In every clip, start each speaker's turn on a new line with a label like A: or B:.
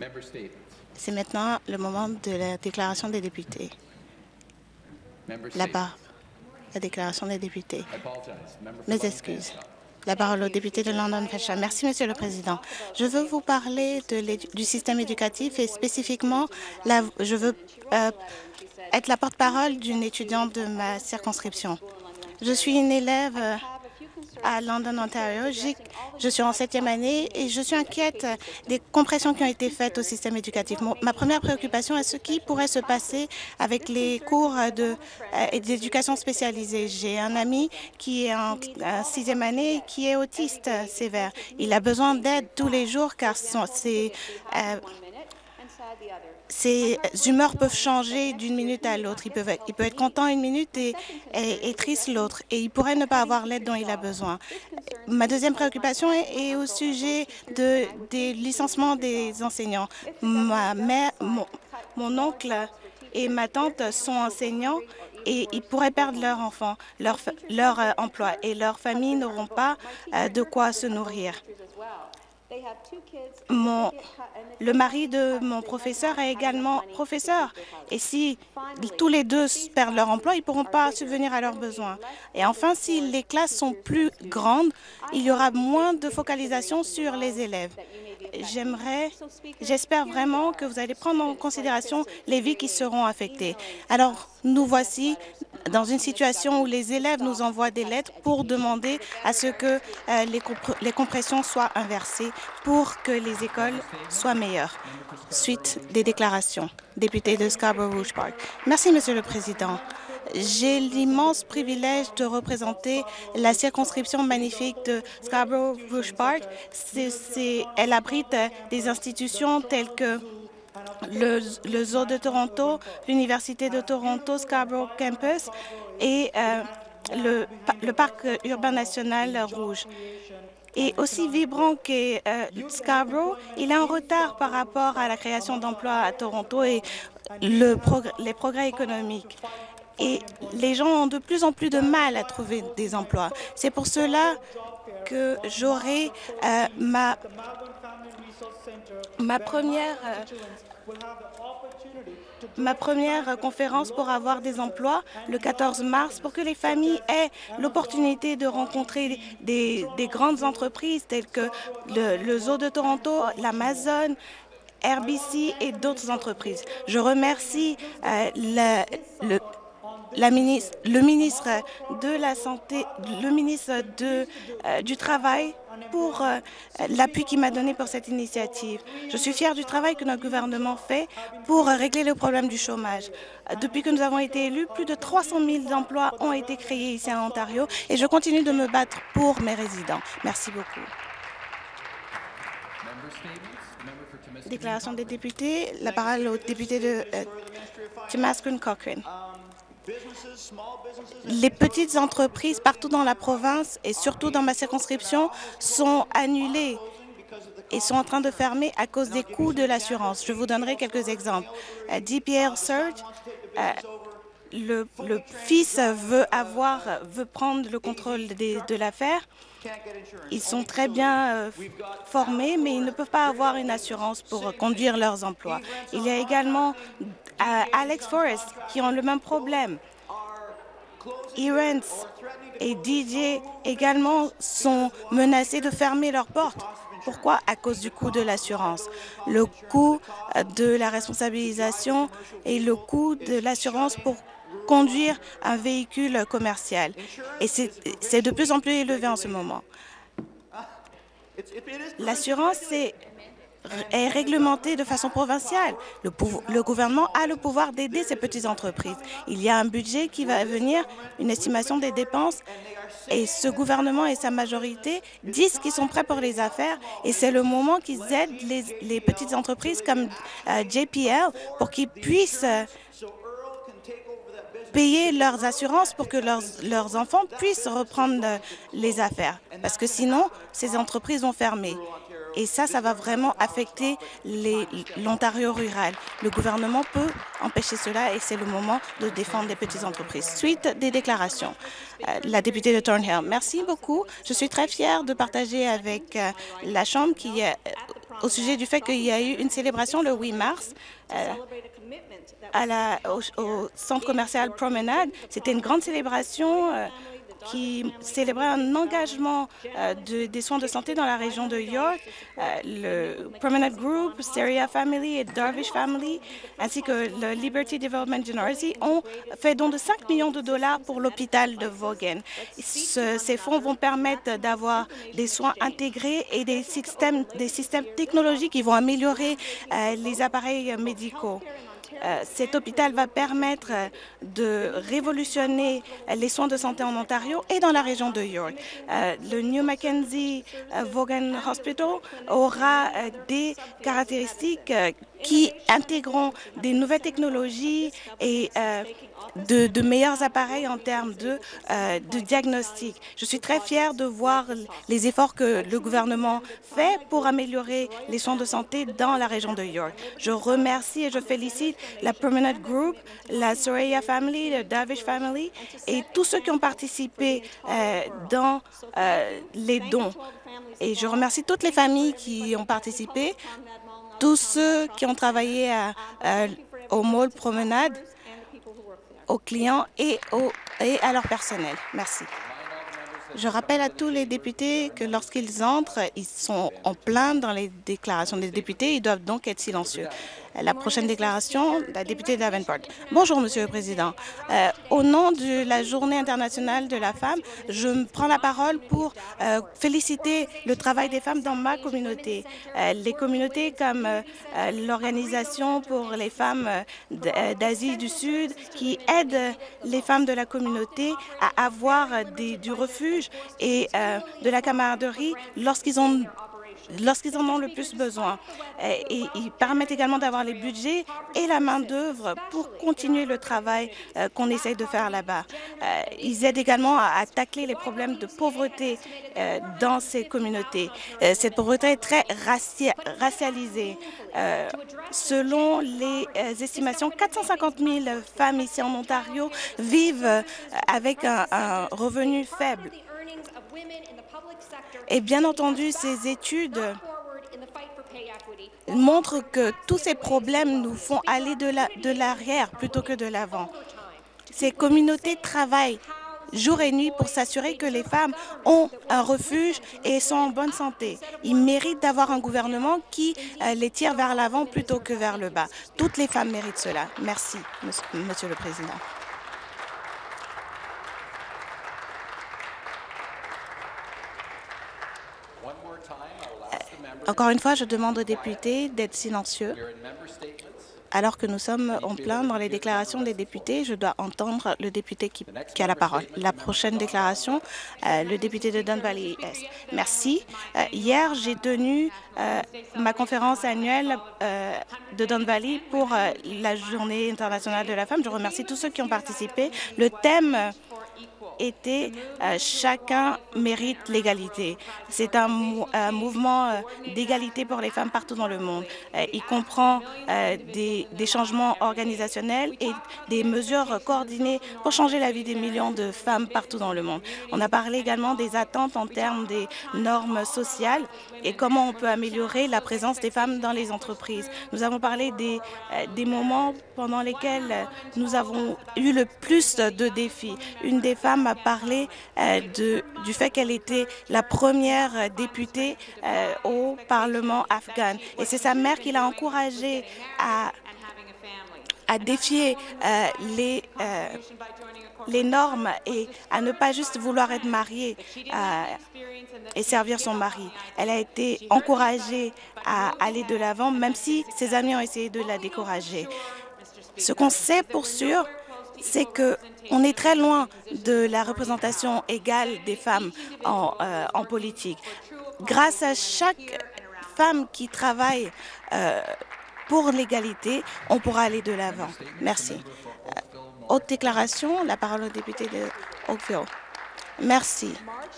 A: C'est maintenant le moment de la déclaration des députés. Là-bas, la déclaration des députés. Mes excuses. La parole au député de London Fairshire. Merci, Monsieur le Président. Je veux vous parler du système éducatif et spécifiquement, je veux être la porte-parole d'une étudiante de ma circonscription. Je suis une élève à London, Ontario. Je suis en 7e année et je suis inquiète des compressions qui ont été faites au système éducatif. Ma première préoccupation est ce qui pourrait se passer avec les cours d'éducation spécialisée. J'ai un ami qui est en 6e année qui est autiste sévère. Il a besoin d'aide tous les jours car ses humeurs peuvent changer d'une minute à l'autre. Il peut être content une minute et triste l'autre. Et il pourrait ne pas avoir l'aide dont il a besoin. Ma deuxième préoccupation est au sujet des licenciements des enseignants. Mon oncle et ma tante sont enseignants et ils pourraient perdre leur enfant, leur emploi et leurs familles n'auront pas de quoi se nourrir. Le mari de mon professeur est également professeur. Et si tous les deux perdent leur emploi, ils ne pourront pas subvenir à leurs besoins. Et enfin, si les classes sont plus grandes, il y aura moins de focalisation sur les élèves. J'espère vraiment que vous allez prendre en considération les vies qui seront affectées. Alors, nous voici dans une situation où les élèves nous envoient des lettres pour demander à ce que les compressions soient inversées pour que les écoles soient meilleures. Suite des déclarations. Député de Scarborough-Rouge Park. Merci, Monsieur le Président. J'ai l'immense privilège de représenter la circonscription magnifique de Scarborough-Rouge Park. Elle abrite des institutions telles que le Zoo de Toronto, l'Université de Toronto, Scarborough Campus et le Parc urbain national rouge. Et aussi vibrant que Scarborough, il est en retard par rapport à la création d'emplois à Toronto et les progrès économiques. Et les gens ont de plus en plus de mal à trouver des emplois. C'est pour cela que j'aurai ma première conférence pour avoir des emplois le 14 mars pour que les familles aient l'opportunité de rencontrer des grandes entreprises telles que le Zoo de Toronto, l'Amazon, RBC et d'autres entreprises. Je remercie le ministre de la Santé, le ministre du Travail pour l'appui qu'il m'a donné pour cette initiative. Je suis fière du travail que notre gouvernement fait pour régler le problème du chômage. Depuis que nous avons été élus, plus de 300 000 emplois ont été créés ici en Ontario et je continue de me battre pour mes résidents. Merci beaucoup. Déclaration des députés. La parole au député de Timascus Cochrane. Les petites entreprises partout dans la province et surtout dans ma circonscription sont annulées et sont en train de fermer à cause des coûts de l'assurance. Je vous donnerai quelques exemples. DPL Surge, le fils veut prendre le contrôle de l'affaire. Ils sont très bien formés, mais ils ne peuvent pas avoir une assurance pour conduire leurs emplois. Il y a également Alex Forrest qui ont le même problème. Irens et DJ également sont menacés de fermer leurs portes. Pourquoi? À cause du coût de l'assurance. Le coût de la responsabilisation et le coût de l'assurance pour conduire un véhicule commercial. Et c'est de plus en plus élevé en ce moment. L'assurance est réglementée de façon provinciale. Le gouvernement a le pouvoir d'aider ces petites entreprises. Il y a un budget qui va venir, une estimation des dépenses, et ce gouvernement et sa majorité disent qu'ils sont prêts pour les affaires et c'est le moment qu'ils aident les petites entreprises comme JPL pour qu'ils puissent payer leurs assurances pour que leurs enfants puissent reprendre les affaires. Parce que sinon, ces entreprises vont fermer. Et ça va vraiment affecter l'Ontario rural. Le gouvernement peut empêcher cela et c'est le moment de défendre les petites entreprises. Suite des déclarations. La députée de Thornhill. Merci beaucoup. Je suis très fière de partager avec la Chambre qui au sujet du fait qu'il y a eu une célébration le 8 mars au centre commercial Promenade. C'était une grande célébration qui célébrait un engagement des soins de santé dans la région de York. Le Promenade Group, Steria Family et Darvish Family, ainsi que le Liberty Development Generosity ont fait don de 5 millions de dollars pour l'hôpital de Vaughan. Ces fonds vont permettre d'avoir des soins intégrés et des systèmes technologiques qui vont améliorer les appareils médicaux. Cet hôpital va permettre de révolutionner les soins de santé en Ontario et dans la région de York. Le New Mackenzie Vaughan Hospital aura des caractéristiques qui intégreront des nouvelles technologies et de meilleurs appareils en termes de diagnostic. Je suis très fière de voir les efforts que le gouvernement fait pour améliorer les soins de santé dans la région de York. Je remercie et je félicite la Promenade Group, la Soraya Family, la Davish Family et tous ceux qui ont participé dans les dons. Et je remercie toutes les familles qui ont participé, tous ceux qui ont travaillé au Mall Promenade, aux clients et à leur personnel. Merci. Je rappelle à tous les députés que lorsqu'ils entrent, ils sont en plein dans les déclarations des députés. Ils doivent donc être silencieux. La prochaine déclaration, la députée Davenport. Bonjour, Monsieur le Président. Au nom de la Journée internationale de la femme, je prends la parole pour féliciter le travail des femmes dans ma communauté. Les communautés comme l'Organisation pour les femmes d'Asie du Sud qui aident les femmes de la communauté à avoir du refuge et de la camaraderie lorsqu'ils en ont le plus besoin. Et ils permettent également d'avoir les budgets et la main-d'œuvre pour continuer le travail qu'on essaie de faire là-bas. Ils aident également à tacler les problèmes de pauvreté dans ces communautés. Cette pauvreté est très racialisée. Selon les estimations, 450 000 femmes ici en Ontario vivent avec un revenu faible. Et bien entendu, ces études montrent que tous ces problèmes nous font aller de l'arrière plutôt que de l'avant. Ces communautés travaillent jour et nuit pour s'assurer que les femmes ont un refuge et sont en bonne santé. Ils méritent d'avoir un gouvernement qui les tire vers l'avant plutôt que vers le bas. Toutes les femmes méritent cela. Merci, Monsieur le Président. Encore une fois, je demande aux députés d'être silencieux. Alors que nous sommes en plein dans les déclarations des députés, je dois entendre le député qui a la parole. La prochaine déclaration, le député de Don Valley Est. Merci. Hier, j'ai tenu ma conférence annuelle de Don Valley pour la Journée internationale de la femme. Je remercie tous ceux qui ont participé. Le thème était chacun mérite l'égalité. C'est un mouvement d'égalité pour les femmes partout dans le monde. Il comprend des changements organisationnels et des mesures coordonnées pour changer la vie des millions de femmes partout dans le monde. On a parlé également des attentes en termes des normes sociales et comment on peut améliorer la présence des femmes dans les entreprises. Nous avons parlé des moments pendant lesquels nous avons eu le plus de défis. Une des femmes a parlé du fait qu'elle était la première députée au Parlement afghan. Et c'est sa mère qui l'a encouragée à défier les normes et à ne pas juste vouloir être mariée et servir son mari. Elle a été encouragée à aller de l'avant, même si ses amis ont essayé de la décourager. Ce qu'on sait pour sûr, c'est qu'on est très loin de la représentation égale des femmes en politique. Grâce à chaque femme qui travaille pour l'égalité, on pourra aller de l'avant. Merci. Autre déclaration, la parole au député de Oakville. Merci.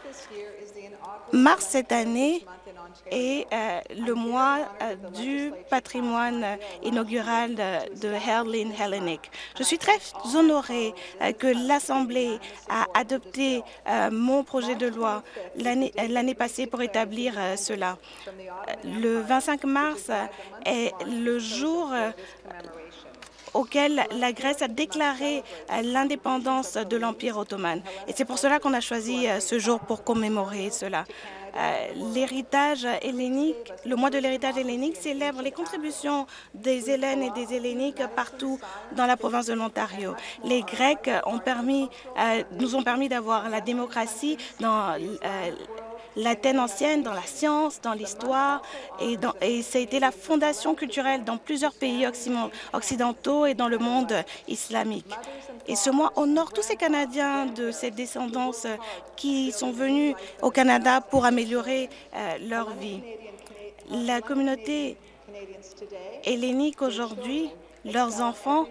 A: Mars cette année est le mois du patrimoine inaugural de Herlin Hellenic. Je suis très honorée que l'Assemblée a adopté mon projet de loi l'année passée pour établir cela. Le 25 mars est le jour auquel la Grèce a déclaré l'indépendance de l'Empire ottoman. Et c'est pour cela qu'on a choisi ce jour pour commémorer cela. L'héritage hellénique, le mois de l'héritage hellénique célèbre les contributions des Hellènes et des Helléniques partout dans la province de l'Ontario. Les Grecs nous ont permis d'avoir la démocratie dans l'Athènes ancienne, dans la science, dans l'histoire, et ça a été la fondation culturelle dans plusieurs pays occidentaux et dans le monde islamique. Et ce mois honore tous ces Canadiens de cette descendance qui sont venus au Canada pour améliorer leur vie. La communauté hellénique aujourd'hui, leurs enfants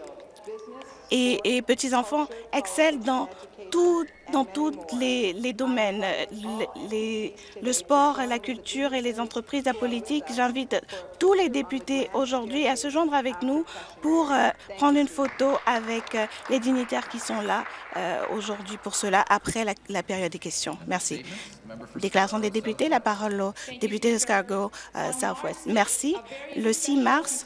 A: et petits-enfants excellent dans tous les domaines, le sport, la culture et les entreprises, la politique. J'invite tous les députés aujourd'hui à se joindre avec nous pour prendre une photo avec les dignitaires qui sont là aujourd'hui pour cela, après la période des questions. Merci. Déclaration des députés, la parole au député de Scarborough Southwest. Merci. Le 6 mars,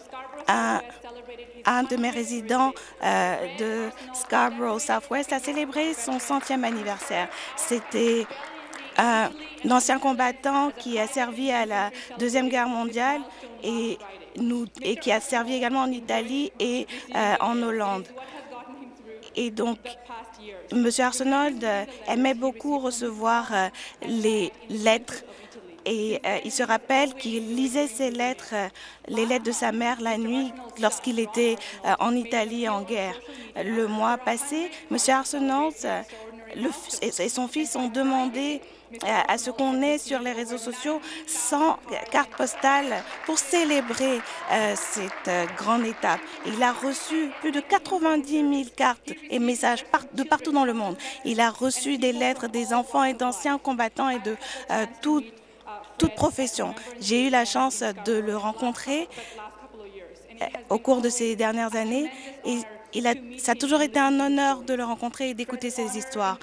A: un de mes résidents de Scarborough Southwest a célébré son 100e anniversaire. C'était un ancien combattant qui a servi à la Deuxième Guerre mondiale et qui a servi également en Italie et en Hollande. Et donc, M. Arsenault aimait beaucoup recevoir les lettres. Et il se rappelle qu'il lisait ces lettres, les lettres de sa mère la nuit lorsqu'il était en Italie en guerre. Le mois passé, M. Arsenault et son fils ont demandé à ce qu'on ait sur les réseaux sociaux 100 cartes postales pour célébrer cette grande étape. Il a reçu plus de 90 000 cartes et messages de partout dans le monde. Il a reçu des lettres des enfants et d'anciens combattants et de toute profession. J'ai eu la chance de le rencontrer au cours de ces dernières années et ça a toujours été un honneur de le rencontrer et d'écouter ses histoires.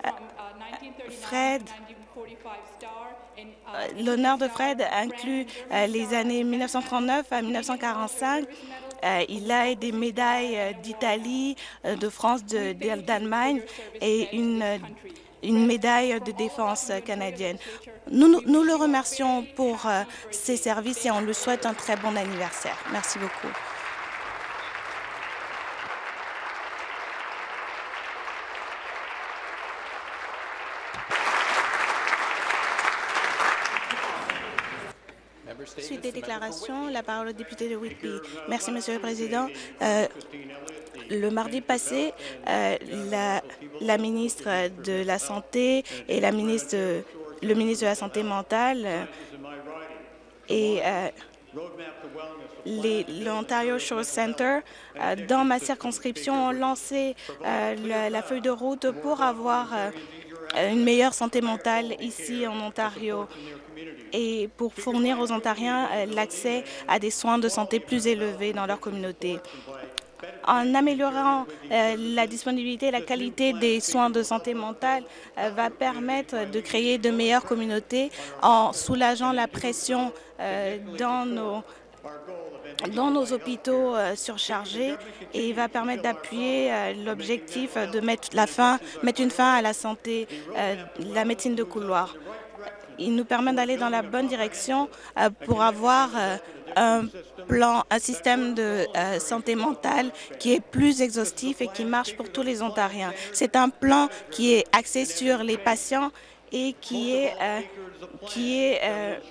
A: L'honneur de Fred inclut les années 1939 à 1945. Il a des médailles d'Italie, de France, d'Allemagne et une médaille de défense canadienne. Nous le remercions pour ses services et on lui souhaite un très bon anniversaire. Merci beaucoup. Suite des déclarations, la parole au député de Whitby. Merci, Monsieur le Président. Le mardi passé, la ministre de la Santé et le ministre de la Santé mentale et l'Ontario Shore Centre, dans ma circonscription, ont lancé la feuille de route pour avoir une meilleure santé mentale ici en Ontario et pour fournir aux Ontariens l'accès à des soins de santé plus élevés dans leur communauté. En améliorant la disponibilité et la qualité des soins de santé mentale, va permettre de créer de meilleures communautés en soulageant la pression dans nos hôpitaux surchargés et va permettre d'appuyer l'objectif de mettre une fin à la médecine de couloir. Il nous permet d'aller dans la bonne direction pour avoir un système de santé mentale qui est plus exhaustif et qui marche pour tous les Ontariens. C'est un plan qui est axé sur les patients et qui est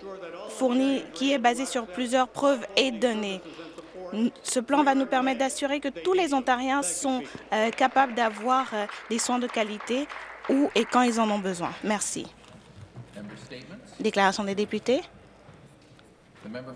A: basé sur plusieurs preuves et données. Ce plan va nous permettre d'assurer que tous les Ontariens sont capables d'avoir des soins de qualité où et quand ils en ont besoin. Merci. Déclaration des députés.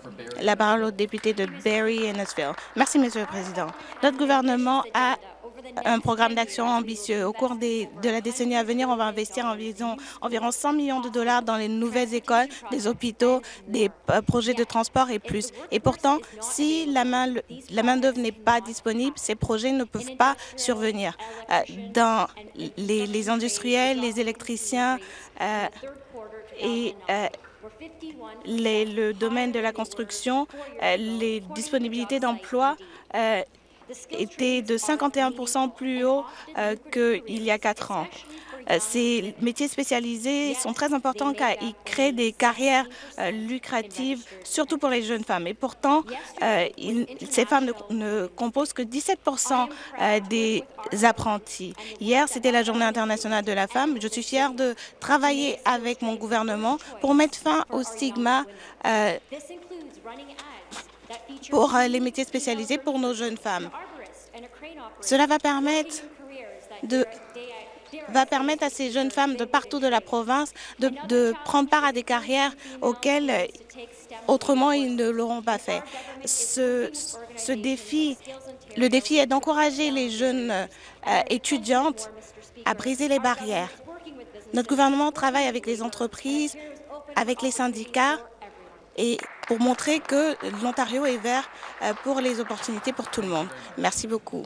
A: La parole au député de Barrie-Innesville. Merci, Monsieur le Président. Notre gouvernement a un programme d'action ambitieux. Au cours de la décennie à venir, on va investir environ 100 millions de dollars dans les nouvelles écoles, des hôpitaux, des projets de transport et plus. Et pourtant, si la main-d'œuvre n'est pas disponible, ces projets ne peuvent pas survenir. Dans les industriels, les électriciens et le domaine de la construction, les disponibilités d'emploi étaient de 51% plus haut qu'il y a 4 ans. Ces métiers spécialisés sont très importants car ils créent des carrières lucratives, surtout pour les jeunes femmes. Et pourtant, ces femmes ne composent que 17% des apprentis. Hier, c'était la Journée internationale de la femme. Je suis fière de travailler avec mon gouvernement pour mettre fin au stigma pour les métiers spécialisés pour nos jeunes femmes. Cela va permettre à ces jeunes femmes de partout de la province de prendre part à des carrières auxquelles autrement ils ne l'auront pas fait. Le défi est d'encourager les jeunes étudiantes à briser les barrières. Notre gouvernement travaille avec les entreprises, avec les syndicats et pour montrer que l'Ontario est vert pour les opportunités pour tout le monde. Merci beaucoup.